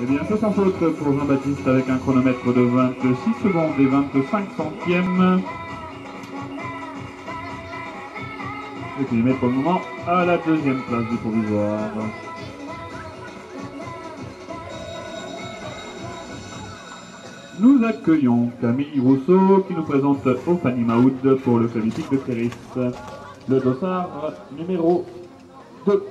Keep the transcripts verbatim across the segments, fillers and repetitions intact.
Eh bien, c'est sans faute pour Jean-Baptiste avec un chronomètre de vingt-six secondes et vingt-cinq centièmes. Et puis il met pour le moment à la deuxième place du provisoire. Nous accueillons Camille Rousseau qui nous présente Ophani Maoud pour le club hippique de Cléris. Le dossard numéro deux.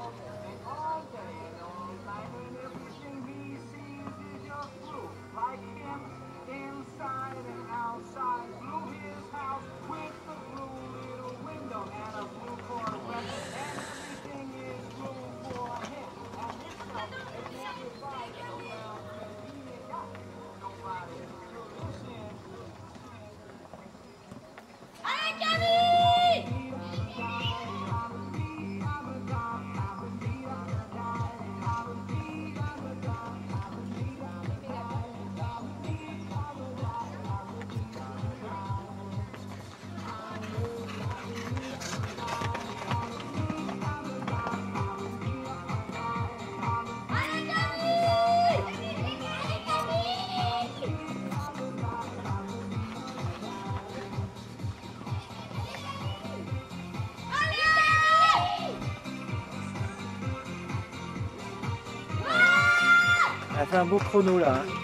Elle a fait un beau chrono là. Hein.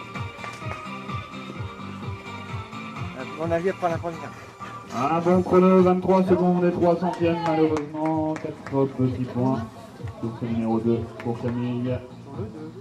À mon avis, elle prend la première. Un bon chrono, vingt-trois secondes et trois centièmes, malheureusement. quatre petits points. C'est le numéro deux pour Camille.